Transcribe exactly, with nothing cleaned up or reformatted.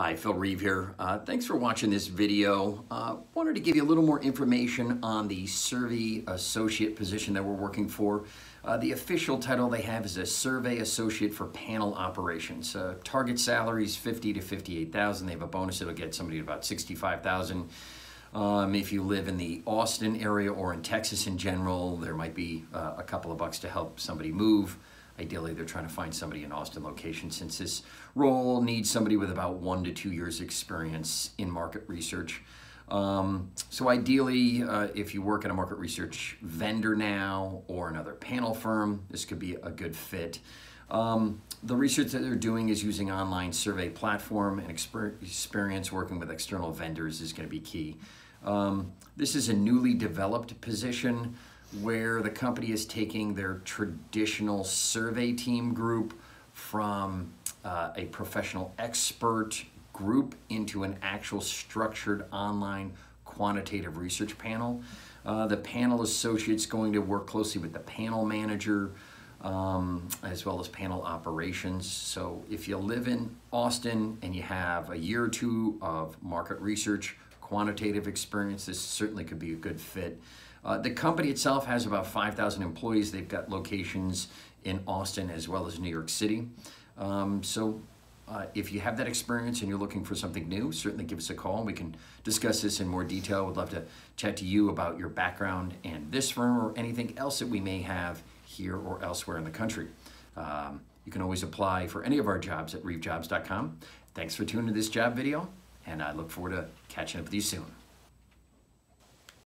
Hi, Phil Reeve here. Uh, thanks for watching this video. Uh, wanted to give you a little more information on the Survey Associate position that we're working for. Uh, the official title they have is a Survey Associate for Panel Operations. Uh, target salary is fifty to fifty-eight thousand. They have a bonus that'll get somebody to about sixty-five thousand. Um, if you live in the Austin area or in Texas in general, there might be uh, a couple of bucks to help somebody move. Ideally, they're trying to find somebody in Austin location since this role needs somebody with about one to two years experience in market research. Um, so ideally, uh, if you work at a market research vendor now or another panel firm, this could be a good fit. Um, the research that they're doing is using online survey platform, and exper experience working with external vendors is going to be key. Um, this is a newly developed position where the company is taking their traditional survey team group from uh, a professional expert group into an actual structured online quantitative research panel. Uh, the panel associate's going to work closely with the panel manager um, as well as panel operations. So if you live in Austin and you have a year or two of market research quantitative experience, this certainly could be a good fit. Uh, the company itself has about five thousand employees. They've got locations in Austin as well as New York City. Um, so uh, if you have that experience and you're looking for something new, certainly give us a call and we can discuss this in more detail. We'd love to chat to you about your background and this firm or anything else that we may have here or elsewhere in the country. Um, you can always apply for any of our jobs at reeve jobs dot com. Thanks for tuning to this job video, and I look forward to catching up with you soon.